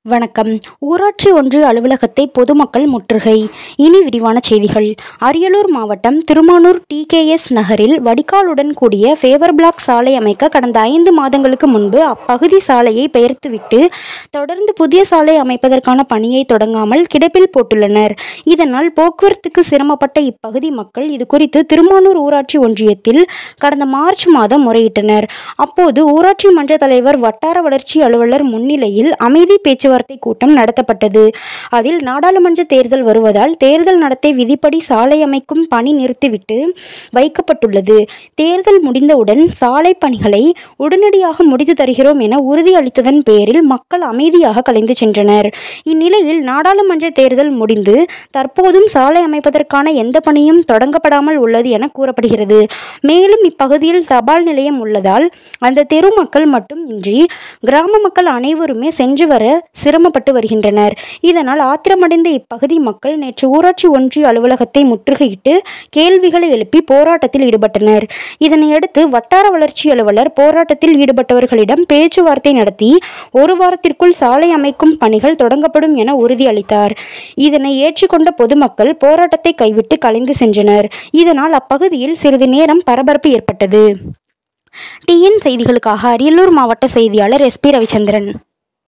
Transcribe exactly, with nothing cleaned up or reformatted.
வணக்கம். ஊராட்சி ஒன்றிய அலுவலகத்தை பொதுமக்கள் முற்றுகை. இனி விரிவான செய்திகள். அரியலூர் மாவட்டம் திருமானூர் டி கே எஸ் நகரில் வடிகாலுடன் கூடிய ஃபேவர் பிளாக் சாலை அமைக்க கடந்த ஐந்து மாதங்களுக்கு முன்பு அப்பகுதி சாலையை பெயர்த்துவிட்டு தொடர்ந்து புதிய சாலை அமைப்பதற்கான பணியை தொடங்காமல் கிடப்பில் போட்டுள்ளனர். இதனால் போக்குவரத்துக்கு சிரமப்பட்ட இப்பகுதி மக்கள் இதுகுறித்து திருமானூர் ஊராட்சி ஒன்றியத்தில் கடந்த மார்ச் மாதம் முறையிட்டனர். அப்போது ஊராட்சி மன்ற தலைவர், வட்டார வளர்ச்சி அலுவலர் முன்னிலையில் அமைதி பேச்சுவார்த்தை கூட்டம் நடத்தப்பட்டது. அதில் நாடாளுமன்ற தேர்தல் வருவதால் தேர்தல் நடத்தை விதிப்படி சாலை அமைக்கும் பணி நிறுத்திவிட்டு வைக்கப்பட்டுள்ளது. தேர்தல் முடிந்தவுடன் சாலை பணிகளை உடனடியாக முடித்து தருகிறோம் என உறுதி அளித்ததன் பேரில் மக்கள் அமைதியாக கலைந்து சென்றனர். இந்நிலையில் நாடாளுமன்ற தேர்தல் முடிந்து தற்போதும் சாலை அமைப்பதற்கான எந்த பணியும் தொடங்கப்படாமல் உள்ளது என கூறப்படுகிறது. மேலும் இப்பகுதியில் தபால் நிலையம் உள்ளதால் அந்த தெரு மக்கள் மட்டும் இன்றி கிராம மக்கள் அனைவருமே சென்று வர சிரமப்பட்டு வருகின்றனர். இதனால் ஆத்திரமடைந்த இப்பகுதி மக்கள் நேற்று ஊராட்சி ஒன்றிய அலுவலகத்தை முற்றுகையிட்டு கேள்விகளை எழுப்பி போராட்டத்தில் ஈடுபட்டனர். இதனையடுத்து வட்டார வளர்ச்சி அலுவலர் போராட்டத்தில் ஈடுபட்டவர்களிடம் பேச்சுவார்த்தை நடத்தி ஒரு வாரத்திற்குள் சாலை அமைக்கும் பணிகள் தொடங்கப்படும் என உறுதியளித்தார். இதனை ஏற்றுக்கொண்ட பொதுமக்கள் போராட்டத்தை கைவிட்டு கலைந்து சென்றனர். இதனால் அப்பகுதியில் சிறிது நேரம் பரபரப்பு ஏற்பட்டது. டிஎன் செய்திகளுக்காக அரியலூர் மாவட்ட செய்தியாளர் எஸ் பி ரவிச்சந்திரன்.